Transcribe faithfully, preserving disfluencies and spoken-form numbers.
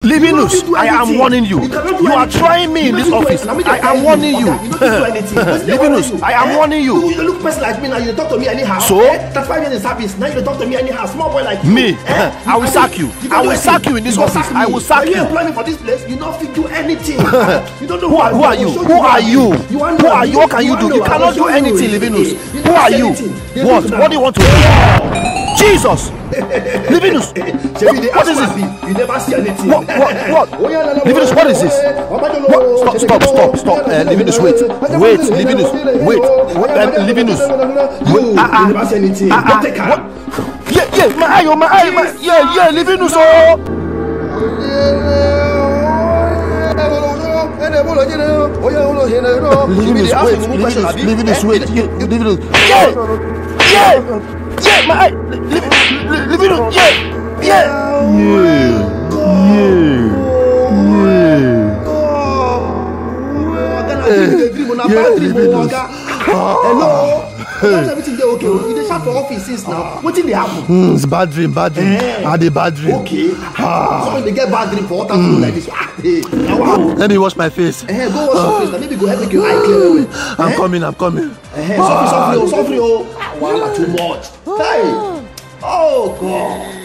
Livinus, I am warning you. You are trying me in this office. I am warning you. Livinus, I am warning you. You look person like me now. You talk to me anyhow. So? thirty-five years in service. Now you talk to me anyhow. Small boy like you. Me? I will sack you. I will sack you in this office. I will sack you. You employ me for this place. You don't fit do anything. You don't know who are, who are you? Who are you? Who are you? What can you do? You cannot do anything, Livinus. Who are you? What? What do you want to do? Jesus! Livinus! What is this? You never see anything. What? What? What? Livinus, what is this? What? Stop, stop, stop, stop. Uh, Livinus, wait. Wait, Livinus. Wait. Uh, Livinus. You never see anything. Don't take her. Yeah, yeah, my eye, my eye, my yeah, yeah, Livinus, oh! Livinus, wait, Livinus, wait, Livinus, yeah, yeah, yeah, my eye, Livinus, yeah, yeah, yeah, yeah, hello. Everything they okay. You dey shout for office since now. What did they happen? Mm, it's bad dream, bad dream. Eh. I had bad dream. Okay. Ah. So when they get bad dream for what mm. like this. Ah, hey. Wow. Let me wash my face. Eh, go wash your face. Now maybe go help make your eye clear. I'm eh? coming. I'm coming. Eh, ah. Suffer, suffer, suffer. Wow, too much. Hey. Oh God.